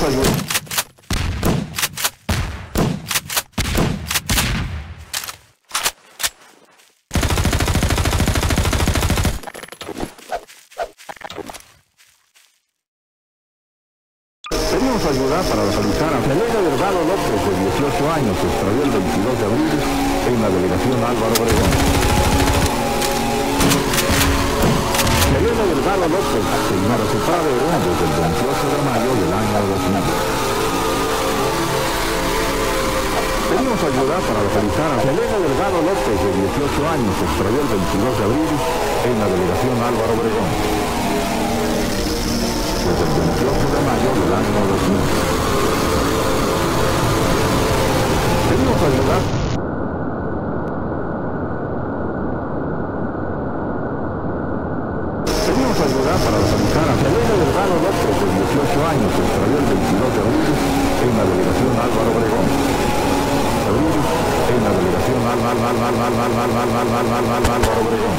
ayudar. Pedimos ayuda para localizar a Selena Delgado López, de 18 años, se extravió el 22 de abril en la delegación Álvaro Obregón. Selena Delgado López se ignora su padre desde el 28 de mayo del año 2000. Pedimos ayuda para localizar a Selena Delgado López, de 18 años, se extravió el 22 de abril en la delegación Álvaro Obregón. Desde el 28 de mayo del año 2000. Pedimos ayuda. Pedimos ayuda para localizar a Selena Delgado López, de 18 años, se extravió el 22 de abril en la delegación Álvaro Obregón. En la delegación Álvaro Obregón.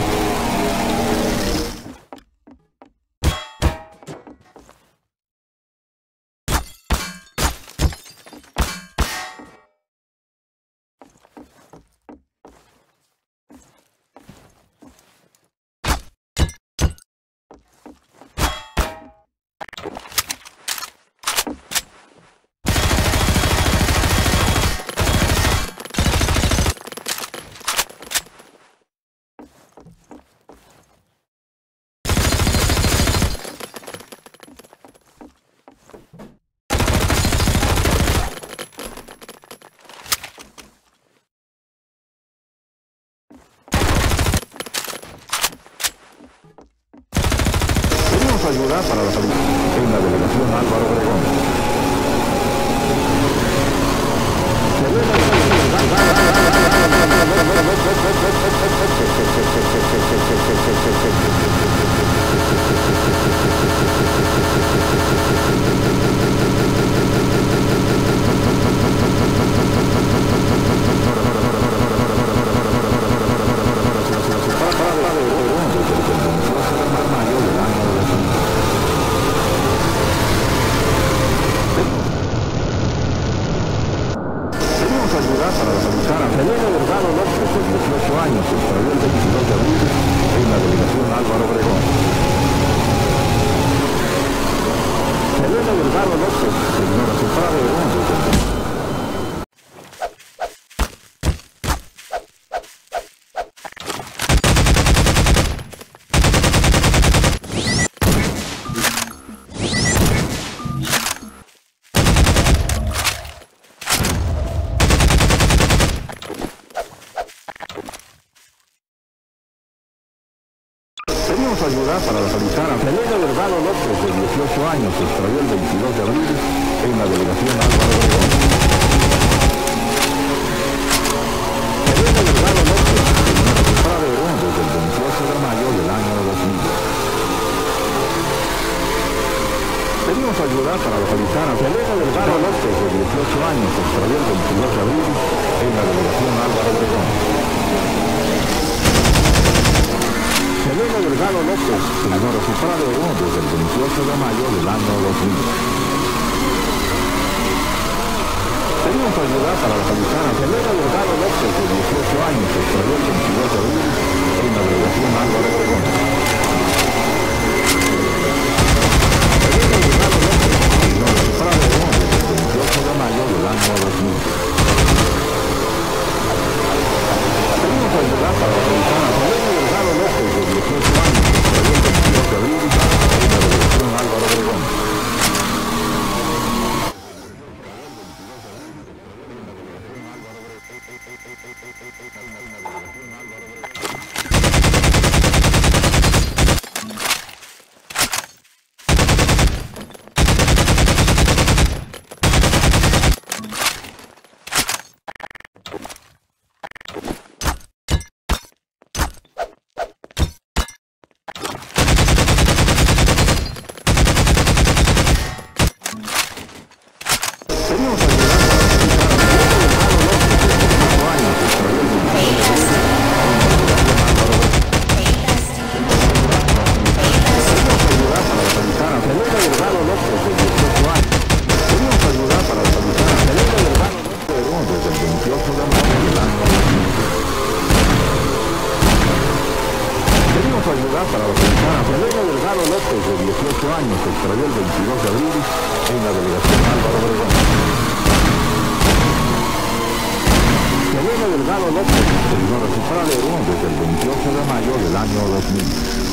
Ayuda para la salud en la delegación Álvaro Obregón. Ayuda para localizar a Selena Delgado López, de 18 años, se extravió el 22 de abril en la delegación Álvaro Obregón. Selena Delgado López se ignora su padre desde el Pedimos ayuda para localizar a Selena Delgado López, de 18 años, se extravió el 22 de abril en la delegación Álvaro Obregón. Selena Delgado López se ignora su padre desde el 28 de mayo del año 2000. Pedimos ayuda para localizar a Selena Delgado López, de 18 años, se extravió el 22 de abril en la delegación Álvaro Obregón. Selena Delgado López se ignora su padre desde el 28 de mayo del año 2000. Pedimos ayuda para localizar a Selena Delgado López, de 18 años, se extravió el 22 de abril en la delegación Álvaro Obregón. Selena Delgado López se ignora su padre desde el 28 de mayo del año 2000. Pedimos ayuda para localizar a Selena Delgado López, de 18 años, se extravió el 22 de abril en la delegación Álvaro Obregón. desde el 28 de mayo del año 2000. Pedimos ayuda para localizar a Selene Delgado López, de 18 años, se extravió el 22 de abril en la delegación Álvaro Obregón. Selene Delgado López se vino a registrar a León desde el 28 de mayo del año 2000.